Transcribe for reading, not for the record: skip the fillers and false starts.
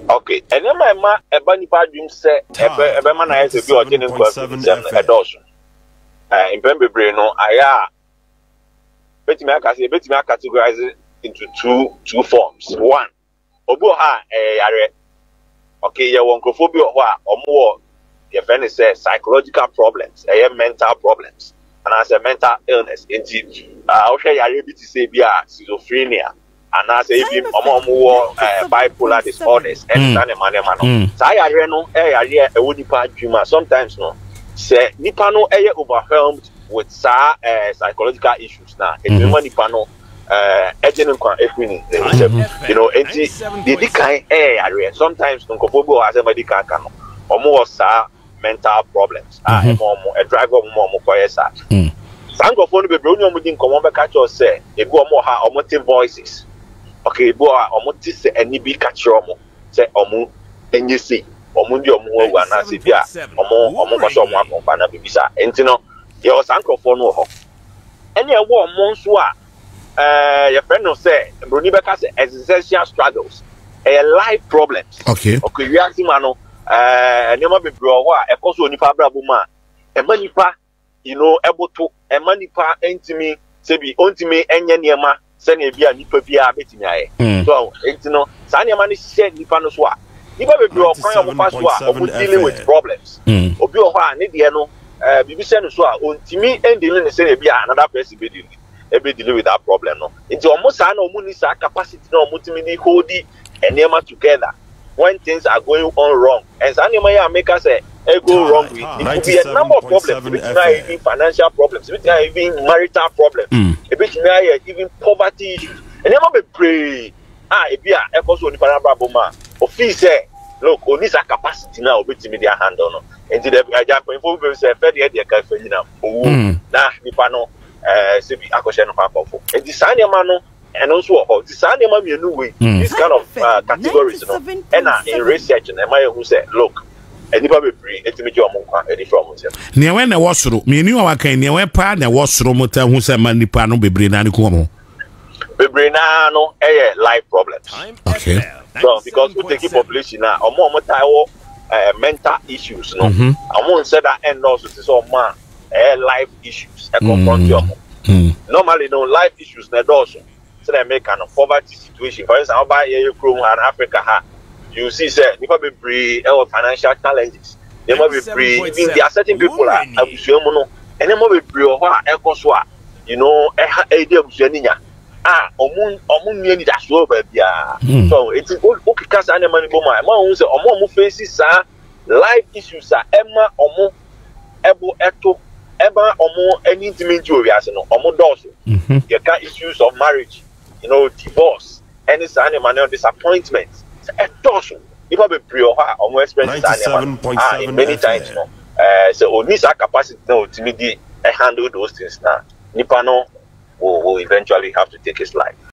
Okay, and then my ma ebani pa dream say ebe man na ese bi oje ne kwa edoso. In Pembebre no aya betimi categorize into two forms. One, obi ha yare. Okay, ya wonkrofobia ho a omo your friend say psychological problems, mental problems, and as a mental illness. Indeed, I share yare bi to say bi schizophrenia. And I say even bipolar disorders and sometimes no say nipa no overwhelmed with psychological issues now. Nipa no you know the kind sometimes no kofobo has somebody can almost mental problems a driver mo koyesa sango phone be bro no din komo be catch us say e go mo ha omotive voices. Okay, boy, omuti se eni bi catch omo say omu enyisi omu ndi omu wa na se bia omu kwaso omu akompa na bibisa enti no ye o sankrofo no ho eni e wo omu nso a your friend no say broni be ka say existential struggles life problems. Okay we ask him no eni ma be bro ho a e koso onipa brabo ma e manipa you know able to e manipa entimi se bi ontimi enye niema sene bia nipa bia betimi aye so enti no sa niema ni share nipa no so a nipa be bro kwan o pass so a o dealing with problems obi o ho a ne de no bibi se no so a ontimi dealing ne sene bia another person be dealing with that problem no enti o mo sa na o mu ni sa capacity na o mu timi ni hold niema together when things are going on wrong and sa niema ya make us say go wrong with it could be a number of problems even financial problems even marital problems even poverty issues and never be pray ebia e ko so ni parababo ma office say look only sa capacity now obetimi dia handle no enti the example info be say fe de ka fa nyina owu na nipa no se bi akoshe no pa pofo enti sa niema no and also this animal we this kind of categories you know and in research and my who say look anybody be free etimi jo mo any from him ne we na wosoro me ni wa kan ne we pa na wosoro mo ta hu say man nipa no bebre na ne ko mo bebre na no life problems. Okay, so because we take population now omo ta mental issues no omo say that end also so man life issues e confront you normally no life issues na also so they make an poverty situation. For instance, about here in Africa, you see, say, people be free financial challenges. They might be free. Even there are certain people and they might be free or what? You know, omun ni that so baby. So it's okay. Cause any money for my mom say, omun faces life issues. Emma omun ebo eto. Eba omun any intimate you are no omun does. You got issues of marriage. You know, divorce, any sign of disappointment. A torsion. If I be pre or almost expenses many times, no. So, only our capacity now to handle those things now. Nipano will eventually have to take his life.